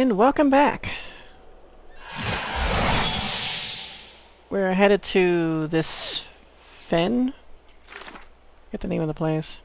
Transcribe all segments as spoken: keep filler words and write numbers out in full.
And welcome back. We're headed to this fen. Get the name of the place.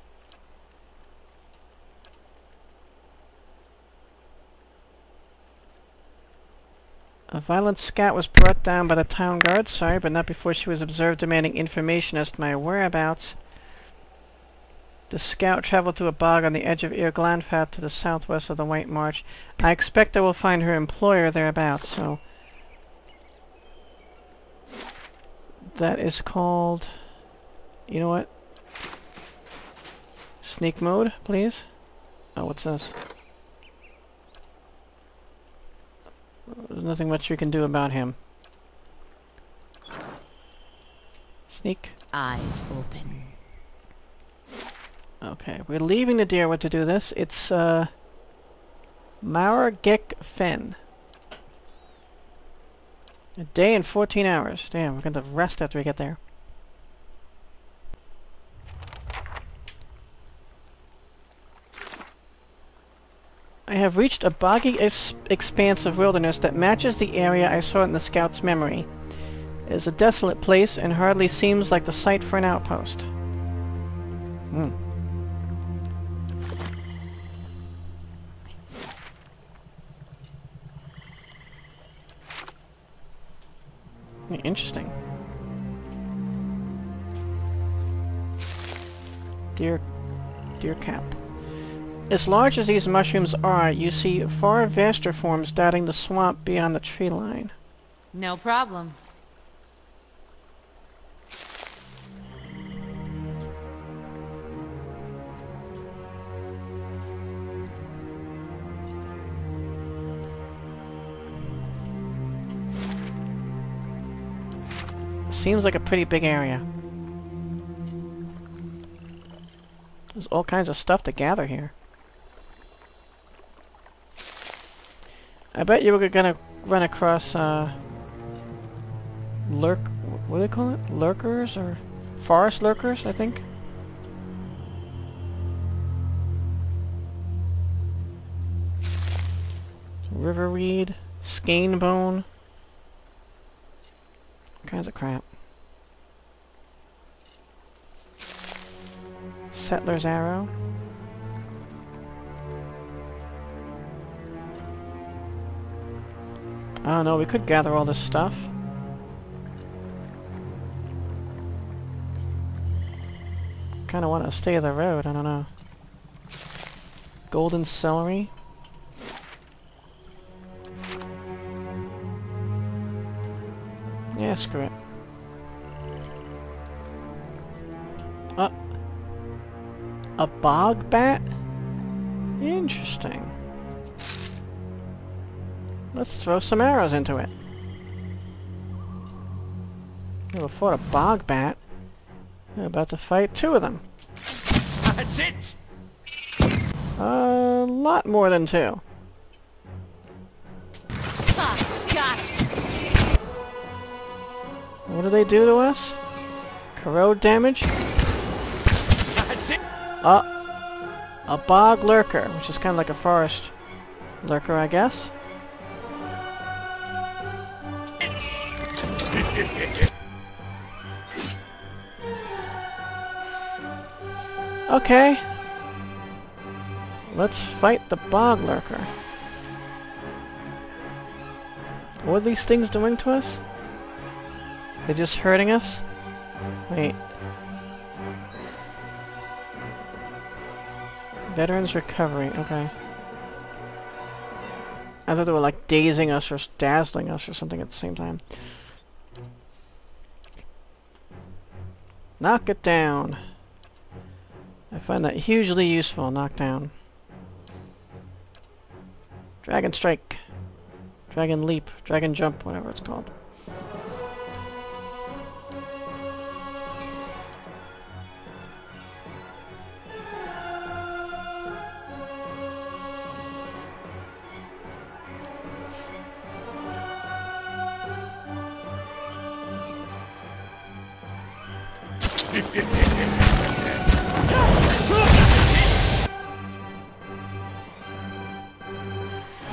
A violent scout was brought down by the town guard. Sorry, but not before she was observed demanding information as to my whereabouts. The scout traveled through a bog on the edge of Ir Glamfellen to the southwest of the White Marsh. I expect I will find her employer thereabouts, so... That is called... You know what? Sneak mode, please? Oh, what's this? There's nothing much we can do about him. Sneak. Eyes open. Okay, we're leaving the deer to do this. It's, uh... Mowrglick fen. A day and fourteen hours. Damn, we're going to rest after we get there. I have reached a boggy es expanse of wilderness that matches the area I saw in the scout's memory. It is a desolate place and hardly seems like the site for an outpost. Hmm. Interesting. Deer... Deer cap. As large as these mushrooms are, you see far vaster forms dotting the swamp beyond the tree line. No problem. Seems like a pretty big area. There's all kinds of stuff to gather here. I bet you were gonna run across, uh... Lurk... what do they call it? Lurkers? Or... Forest lurkers, I think? Riverweed. Skein bone. All kinds of crap. Settler's arrow. I don't know, we could gather all this stuff. Kinda want to stay the road, I don't know. Golden celery. Yeah, screw it. Uh, a bog bat? Interesting. Let's throw some arrows into it. Never fought a bog bat. We're about to fight two of them. That's it! A lot more than two. What do they do to us? Corrode damage? That's it! Uh, a bog lurker, which is kind of like a forest lurker, I guess. Okay. Let's fight the bog lurker. What are these things doing to us? They're just hurting us? Wait. Veterans recovery, okay. I thought they were like dazing us or dazzling us or something at the same time. Knock it down. I find that hugely useful, knockdown. Dragon strike. Dragon leap. Dragon jump, whatever it's called.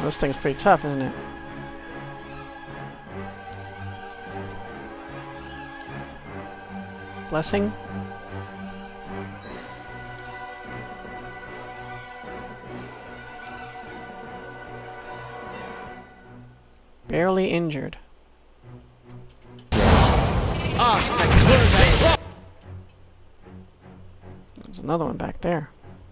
this thing's pretty tough, isn't it? Blessing? Barely injured. There's another one back there.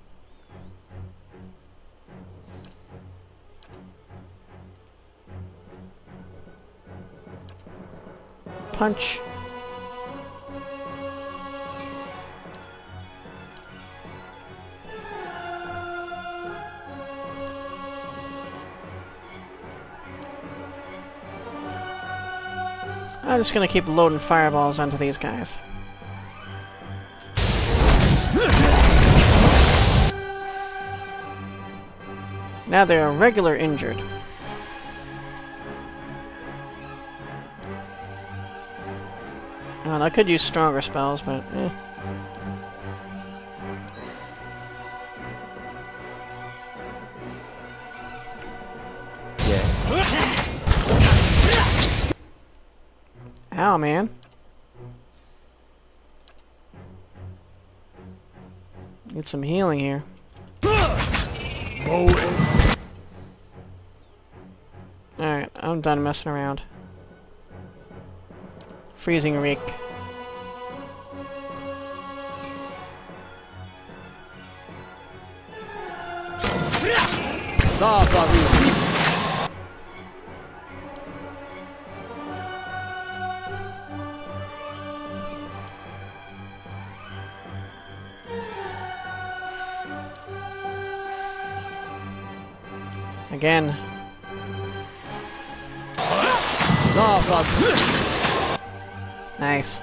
Punch. I'm just gonna keep loading fireballs onto these guys. Now they're regular injured. Well, I could use stronger spells, but eh. Ow, man. Need some healing here. Alright, I'm done messing around. Freezing reek. Again. Nice.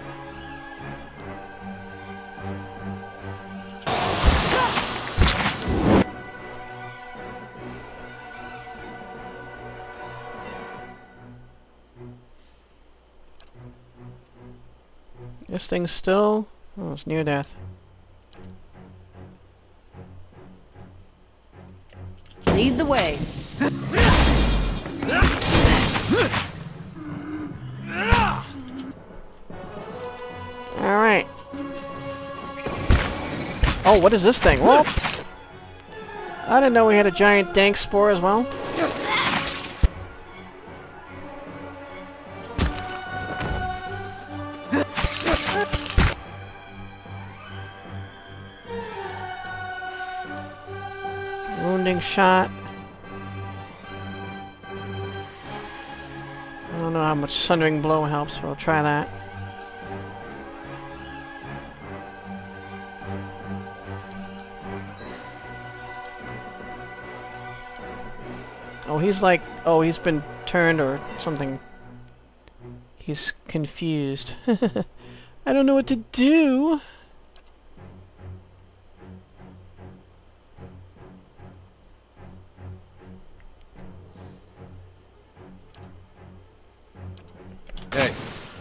This thing's still... oh, it's near death. Lead the way. Alright. Oh, what is this thing? Whoa! I didn't know we had a giant dank spore as well. Wounding shot. I don't know how much Sundering Blow helps, but I'll try that. Oh, he's like... oh, he's been turned or something. He's confused. I don't know what to do. Hey.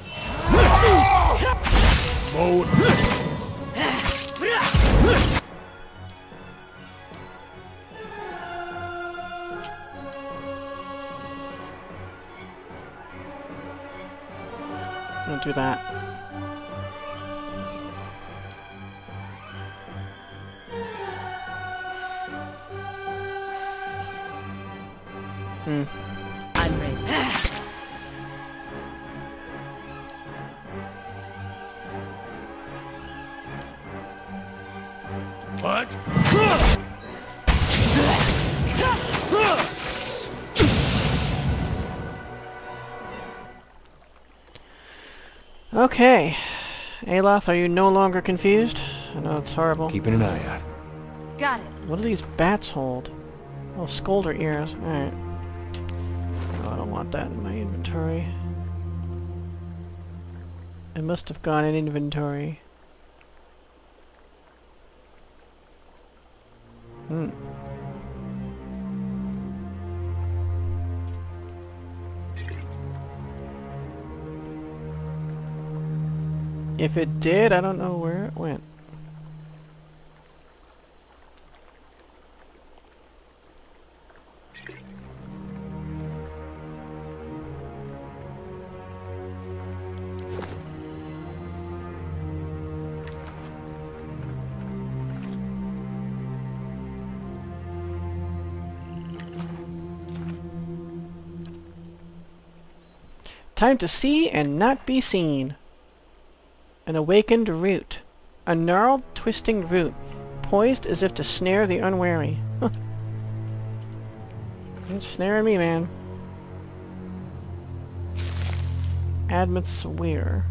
Don't do that. Hmm. I'm ready. What? Okay. Aloth, are you no longer confused? I know it's horrible. Keeping an eye out. Got it. What do these bats hold? Oh, scolder ears. Alright. Oh, I don't want that in my inventory. It must have gone in inventory. Hmm. If it did, I don't know where it went. time to see and not be seen. An awakened root. A gnarled, twisting root, poised as if to snare the unwary. Huh. It's snaring me, man. Admit Swear.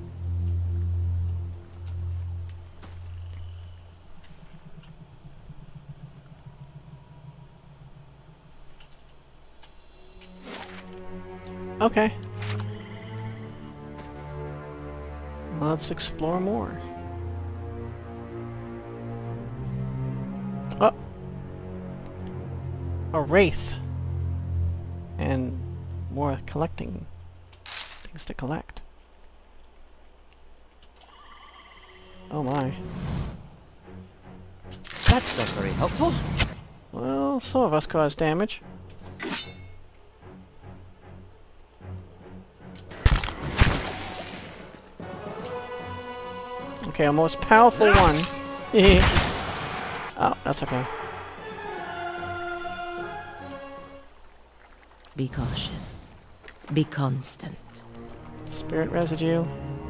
Okay. Let's explore more. Oh! A wraith. And more collecting things to collect. Oh my. That's not very helpful. Well, some of us cause damage. Okay, our most powerful one. Oh, that's okay. Be cautious. Be constant. Spirit residue.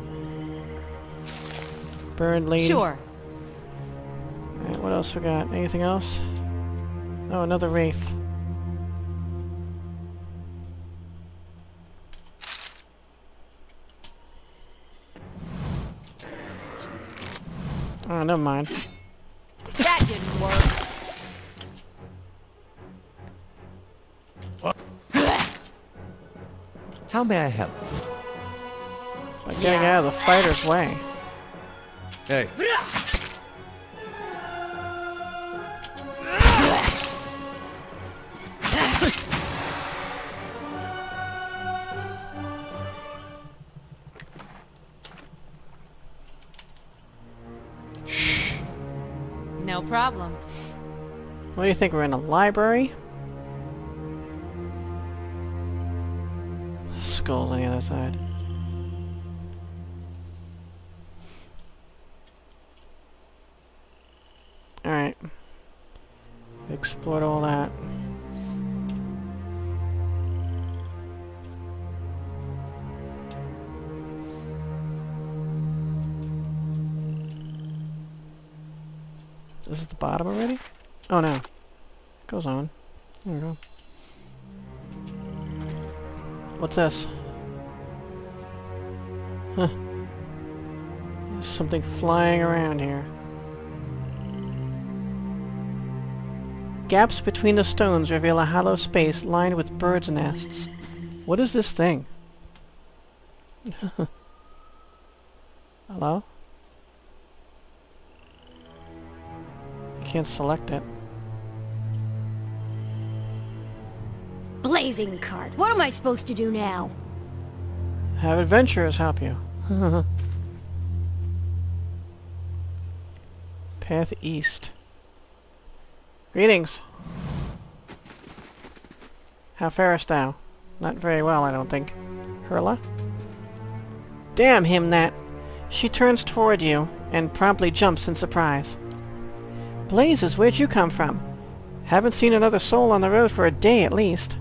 Burned lead. Sure. Alright, what else we got? Anything else? Oh, another wraith. Oh, never mind. That didn't work. How may I help? By getting out of the fighter's way. Hey. No problem. What do you think? We're in a library? Skulls on the other side. Alright. Explored all that. This is the bottom already? Oh no. Goes on. There we go. What's this? Huh. There's something flying around here. Gaps between the stones reveal a hollow space lined with birds' nests. What is this thing? Hello? Can't select it. Blazing cart. What am I supposed to do now? Have adventurers help you. Path east. Greetings. How farest thou? Not very well, I don't think. Herla? Damn him that! She turns toward you and promptly jumps in surprise. Blazes, where'd you come from? Haven't seen another soul on the road for a day at least.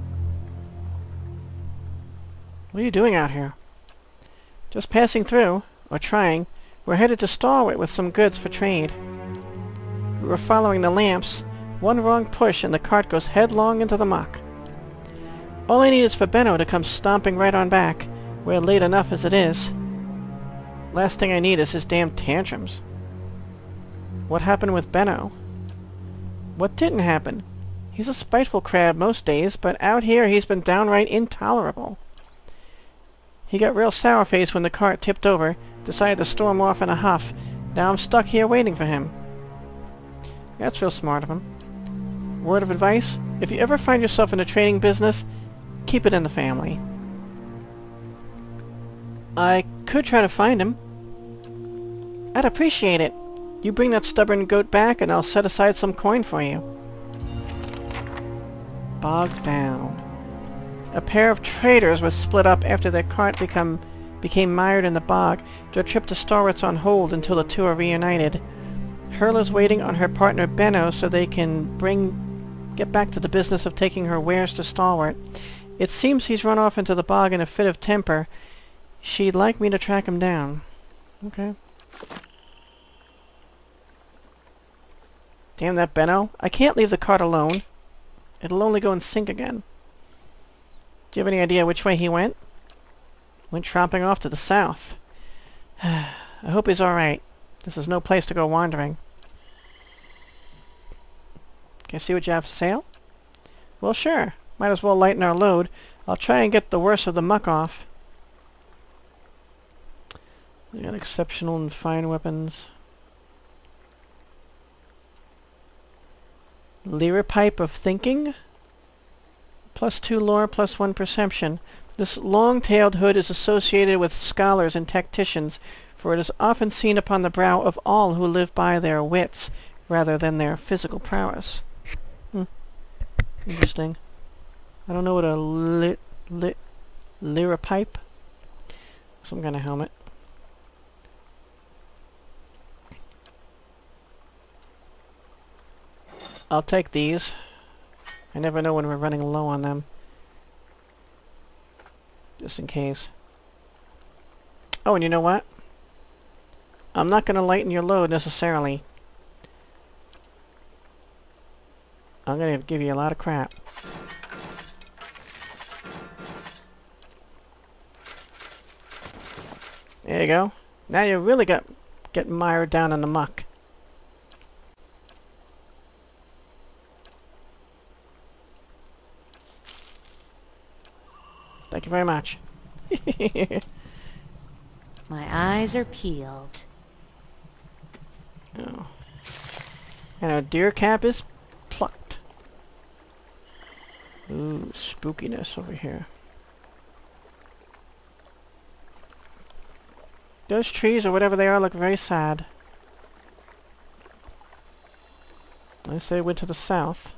What are you doing out here? Just passing through, or trying. We're headed to Stalwart with some goods for trade. We were following the lamps. One wrong push and the cart goes headlong into the muck. All I need is for Benno to come stomping right on back. We're late enough as it is. Last thing I need is his damn tantrums. What happened with Benno? What didn't happen? He's a spiteful crab most days, but out here he's been downright intolerable. He got real sour-faced when the cart tipped over, decided to storm off in a huff. Now I'm stuck here waiting for him. That's real smart of him. Word of advice? If you ever find yourself in the trading business, keep it in the family. I could try to find him. I'd appreciate it. You bring that stubborn goat back and I'll set aside some coin for you. Bogged down. A pair of traders was split up after their cart become, became mired in the bog. Their trip to Stalwart's on hold until the two are reunited. Herla's waiting on her partner Benno so they can bring, get back to the business of taking her wares to Stalwart. It seems he's run off into the bog in a fit of temper. She'd like me to track him down. Okay. Damn that Benno. I can't leave the cart alone. It'll only go and sink again. Do you have any idea which way he went? Went tromping off to the south. I hope he's alright. This is no place to go wandering. Can I see what you have for sale? Well, sure. Might as well lighten our load. I'll try and get the worst of the muck off. We got exceptional and fine weapons. Lyra pipe of thinking? Plus two lore, plus one perception. This long-tailed hood is associated with scholars and tacticians, for it is often seen upon the brow of all who live by their wits, rather than their physical prowess. Hmm. Interesting. I don't know what a lit, lit, lyra pipe? Some kind of helmet. I'll take these. I never know when we're running low on them. Just in case. Oh, and you know what? I'm not going to lighten your load necessarily. I'm going to give you a lot of crap. There you go. Now you really got get mired down in the muck. Thank you very much. My eyes are peeled. Oh. And our deer cap is plucked. Ooh, spookiness over here. Those trees, or whatever they are, look very sad. I say went to the south.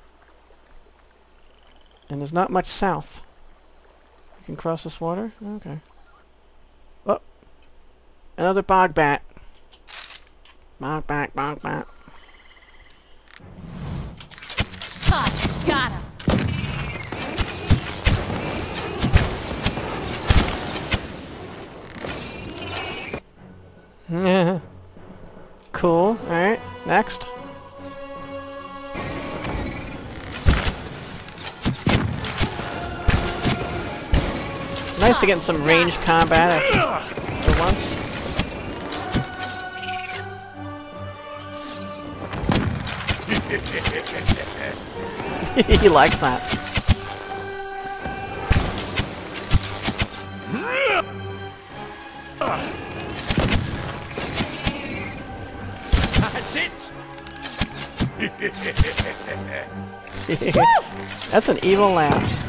And there's not much south. You can cross this water? Okay. Oh! Another bog bat. Bog bat, bog bat. Ah, got him. Cool. Alright, next. Nice to get in some ranged combat at once. He likes that. That's it! That's an evil laugh.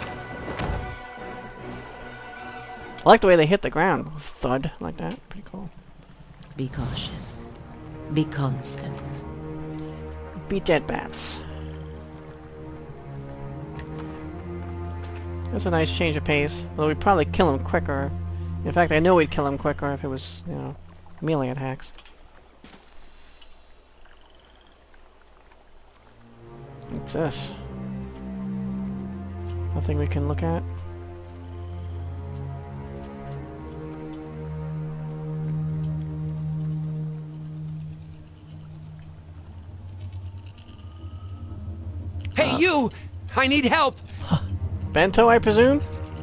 I like the way they hit the ground. Thud, like that. Pretty cool. Be cautious. Be constant. Beat dead bats. That's a nice change of pace. Although we'd probably kill him quicker. In fact, I know we'd kill him quicker if it was, you know, melee attacks. What's this? Nothing we can look at? Hey, you! I need help! Bento, I presume?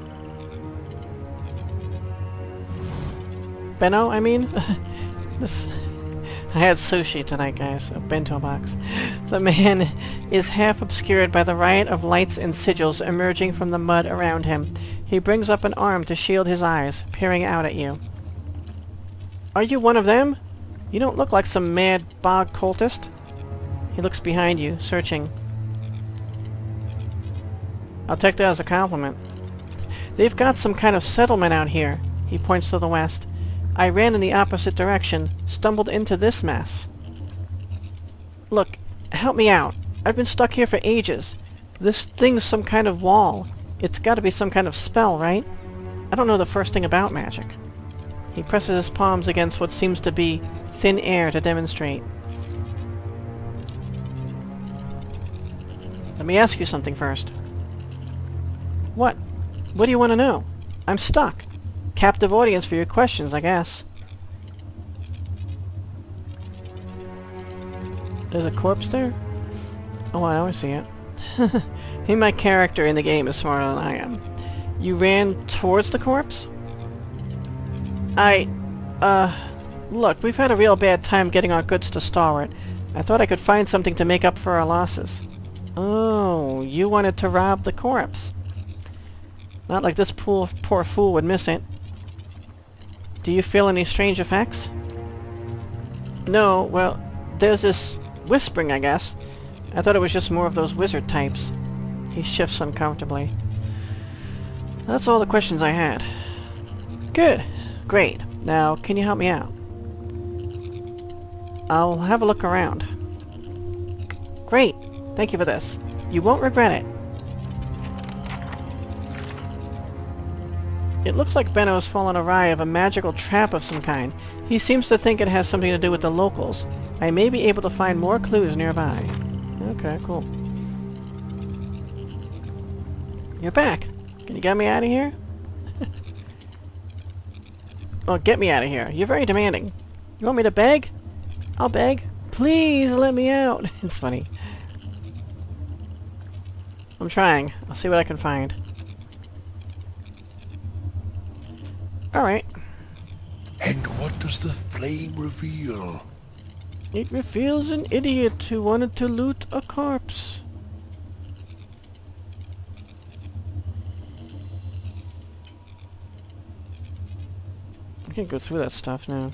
Benno, I mean? This... I had sushi tonight, guys. A bento box. The man is half obscured by the riot of lights and sigils emerging from the mud around him. He brings up an arm to shield his eyes, peering out at you. Are you one of them? You don't look like some mad bog cultist. He looks behind you, searching. I'll take that as a compliment. They've got some kind of settlement out here. He points to the west. I ran in the opposite direction, stumbled into this mess. Look, help me out. I've been stuck here for ages. This thing's some kind of wall. It's gotta be some kind of spell, right? I don't know the first thing about magic. He presses his palms against what seems to be thin air to demonstrate. Let me ask you something first. What? What do you want to know? I'm stuck. Captive audience for your questions, I guess. There's a corpse there? Oh, I always see it. Hey, my character in the game is smarter than I am. You ran towards the corpse? I... Uh... Look, we've had a real bad time getting our goods to Stalwart. I thought I could find something to make up for our losses. Oh, you wanted to rob the corpse. Not like this poor, poor fool would miss it. Do you feel any strange effects? No, well, there's this whispering, I guess. I thought it was just more of those wizard types. He shifts uncomfortably. That's all the questions I had. Good. Great. Now, can you help me out? I'll have a look around. Great. Thank you for this. You won't regret it. It looks like Benno has fallen awry of a magical trap of some kind. He seems to think it has something to do with the locals. I may be able to find more clues nearby. Okay, cool. You're back. Can you get me out of here? Well, get me out of here. You're very demanding. You want me to beg? I'll beg. Please let me out. It's funny. I'm trying. I'll see what I can find. Alright. And what does the flame reveal? It reveals an idiot who wanted to loot a corpse. I can't go through that stuff now.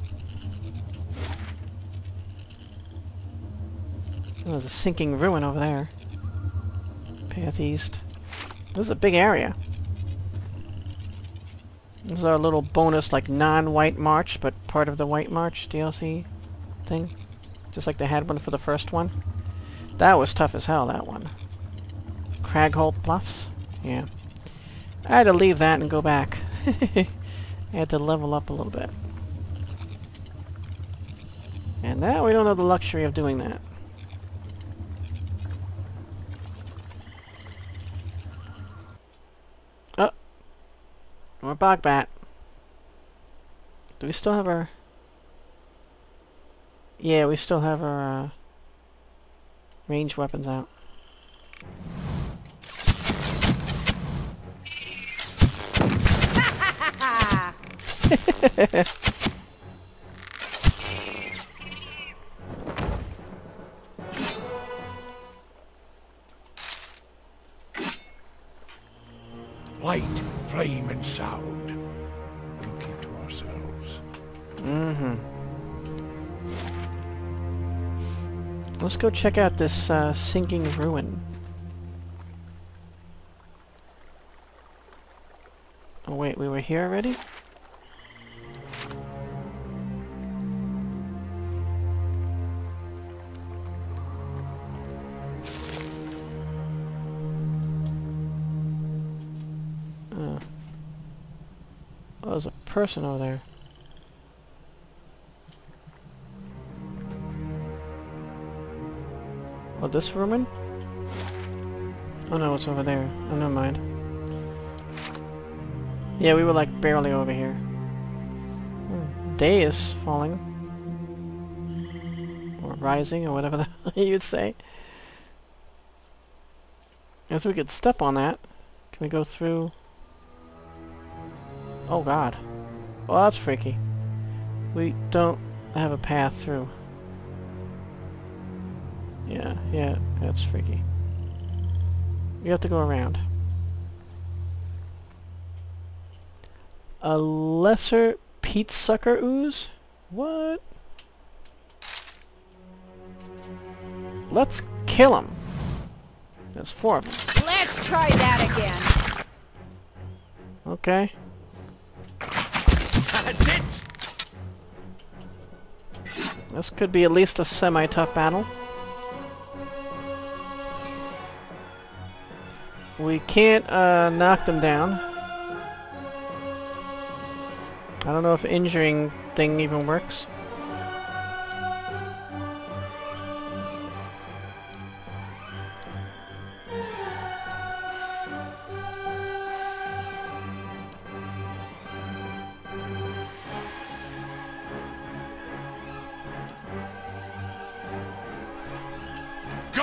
Oh, there's a sinking ruin over there. Path east. This is a big area. This is our little bonus, like, non-White March, but part of the White March D L C thing. Just like they had one for the first one. That was tough as hell, that one. Cragholt Bluffs? Yeah. I had to leave that and go back. I had to level up a little bit. And now we don't have the luxury of doing that. Oh! More Bog Bat. Do we still have our... Yeah, we still have our uh, ranged weapons out. Light, flame, and sound. Thinking to ourselves. Mm-hmm. Let's go check out this uh, sinking ruin. Oh wait, we were here already? Oh. Oh, there's a person over there. Oh, this ruin? Oh no, it's over there. Oh, never mind. Yeah, we were like barely over here. Hmm. Day is falling. Or rising, or whatever the hell you'd say. Guess we could step on that. Can we go through? Oh god. Well, that's freaky. We don't have a path through. Yeah, yeah, that's freaky. You have to go around. A lesser Peatsucker Ooze? What? Let's kill him. There's four of them. Let's try that again. Okay. That's it! This could be at least a semi-tough battle. We can't uh, knock them down. I don't know if injuring thing even works.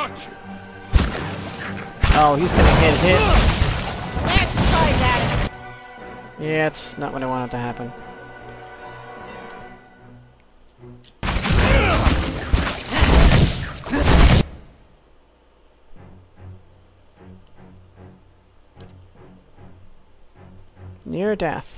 Gotcha. Oh, he's gonna get hit. Let's try that. Yeah, it's not what I wanted to happen. Near death.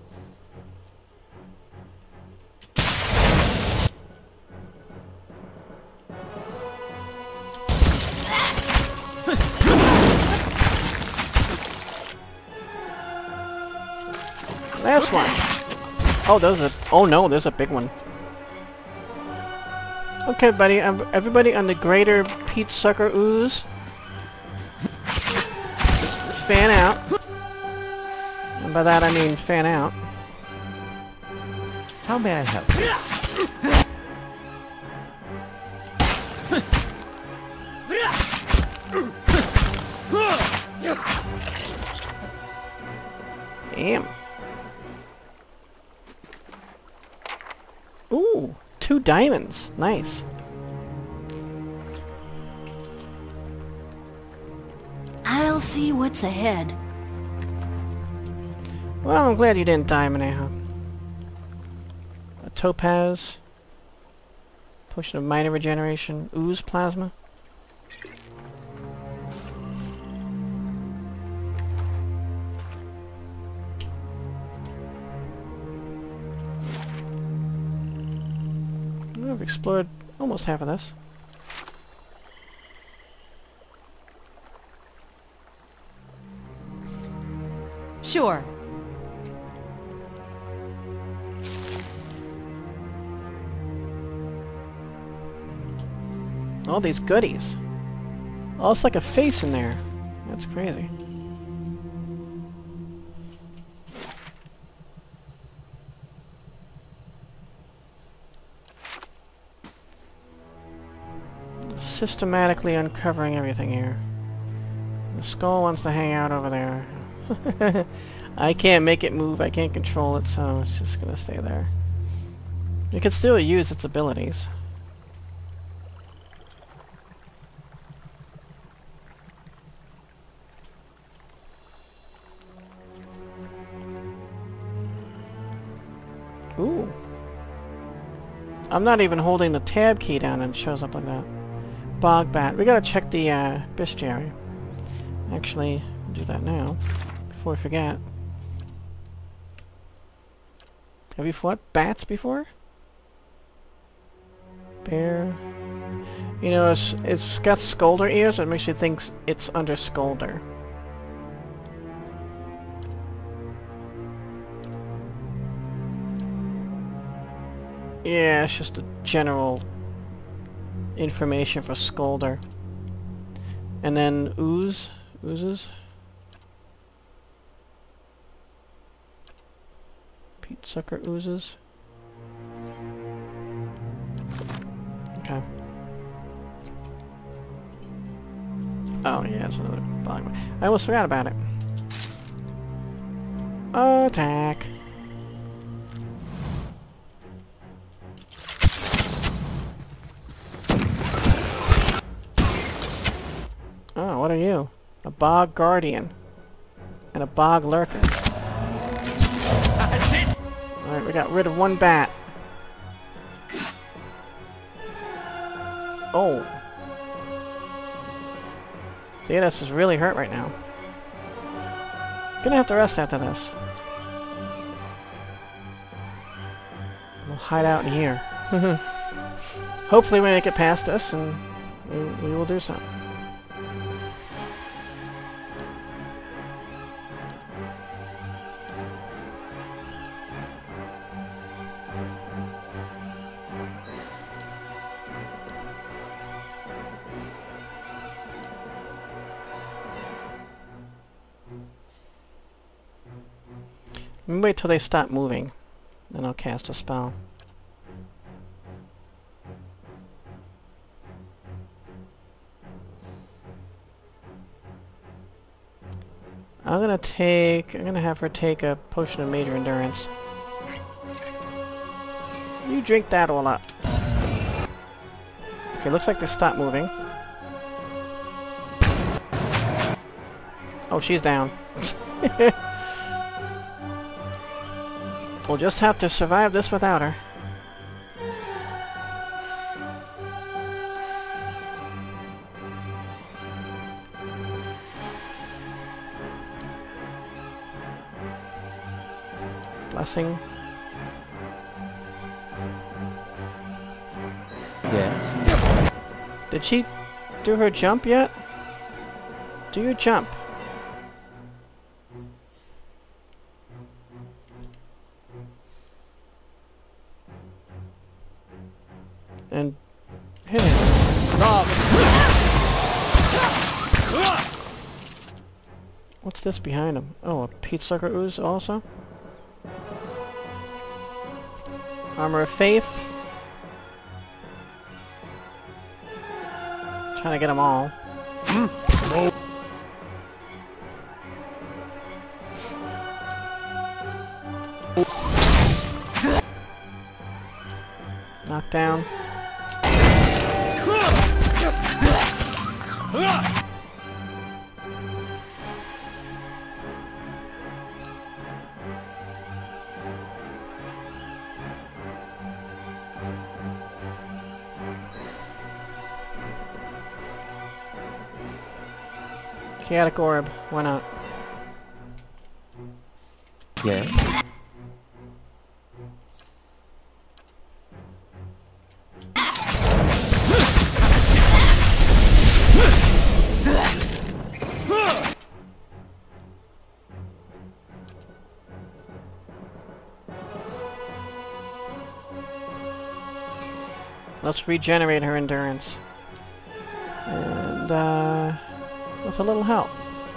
Last one. Oh, there's a. Oh no, there's a big one. Okay, buddy. Um, everybody on the greater Peatsucker Ooze, fan out. And by that I mean fan out. How may I help? Damn. Ooh, two diamonds. Nice. I'll see what's ahead. Well, I'm glad you didn't diamond anyhow. A topaz. Potion of minor regeneration. Ooze plasma. We've explored almost half of this. Sure. All these goodies. Oh, it's like a face in there. That's crazy. Systematically uncovering everything here. The skull wants to hang out over there. I can't make it move, I can't control it, so it's just gonna stay there. You can still use its abilities. Ooh. I'm not even holding the tab key down and it shows up like that. Bog Bat. We gotta check the uh, bestiary. Actually, do that now, before I forget. Have you fought bats before? Bear. You know, it's, it's got Scolder ears, so it makes you think it's under Scolder. Yeah, it's just a general information for Scolder. And then Ooze. Oozes. Peatsucker Oozes. Okay. Oh yeah, it's another bog. I almost forgot about it. Attack. Oh, what are you? A Bog Guardian. And a Bog Lurker. Alright, we got rid of one bat. Oh. Datus is really hurt right now. Gonna have to rest after this. We'll hide out in here. Hopefully we make it past this and we, we will do so. Wait till they stop moving, then I'll cast a spell. I'm gonna take... I'm gonna have her take a potion of major endurance. You drink that all up. Okay, looks like they stopped moving. Oh, she's down. We'll just have to survive this without her. Blessing. Yes. Did she do her jump yet? Do your jump. And hit him. What's this behind him? Oh, a Peatsucker Ooze also? Armor of Faith. Trying to get them all. Knockdown. Chaotic Orb, why not? Yes. Let's regenerate her endurance. And, uh... with a little help.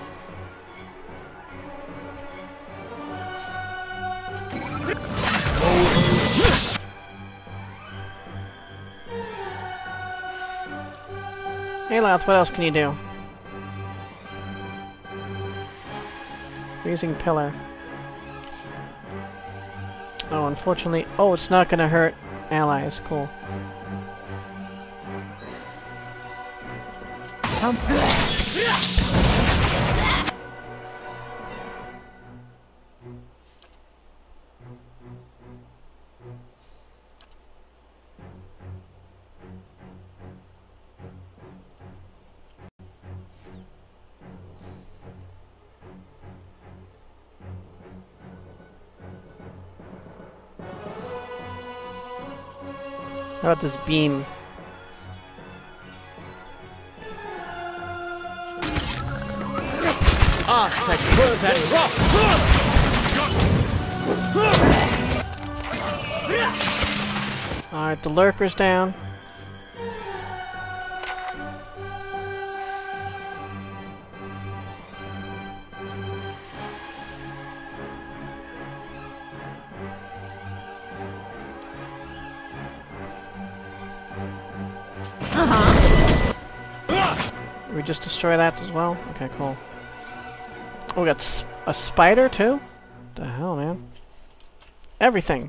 Hey Lath, what else can you do? Freezing Pillar. Oh, unfortunately... Oh, it's not gonna hurt allies. Cool. Come. How about this beam? Ah, that curve, that rough! Alright, the Lurkers down. Did we just destroy that as well? Okay, cool. Oh, we got s a spider too? What the hell, man? Everything!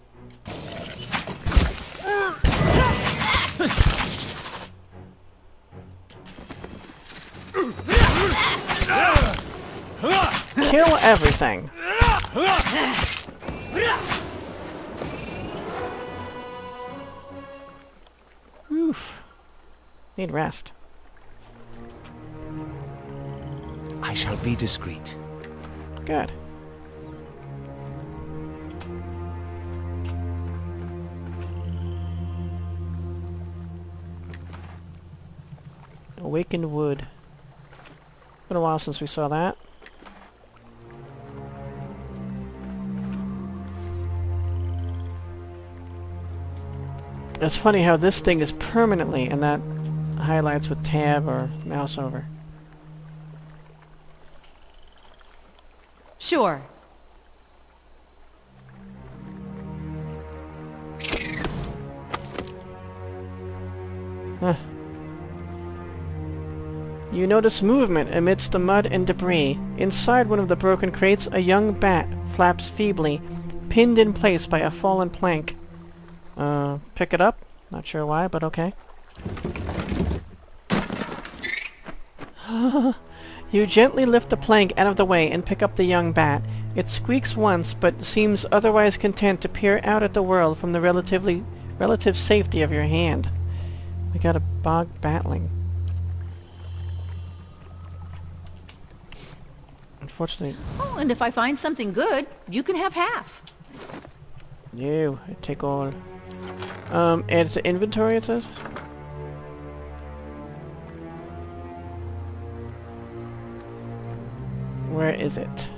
Kill everything! Oof. Need rest. I shall be discreet. Good. Awakened Wood. Been a while since we saw that. It's funny how this thing is permanently, and that highlights with tab or mouse over. Sure. Huh. You notice movement amidst the mud and debris. Inside one of the broken crates, a young bat flaps feebly, pinned in place by a fallen plank. Uh, pick it up? Not sure why, but okay. You gently lift the plank out of the way and pick up the young bat. It squeaks once, but seems otherwise content to peer out at the world from the relatively relative safety of your hand. We got a bog batling. Unfortunately... Oh, and if I find something good, you can have half. No, I take all. Um, add to inventory, it says? Where is it?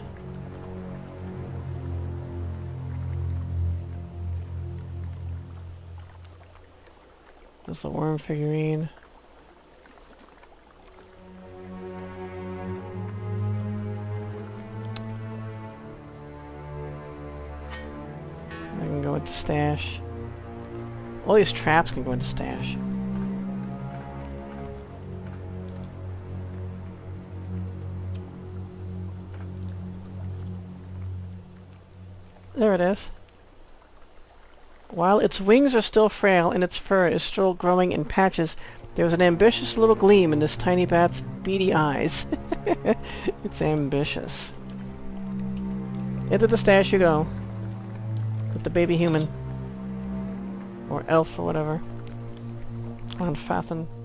There's a worm figurine. I can go into stash. All these traps can go into stash. There it is. While its wings are still frail and its fur is still growing in patches, there is an ambitious little gleam in this tiny bat's beady eyes. It's ambitious. Into the stash you go. With the baby human. Or elf or whatever. On Fathen.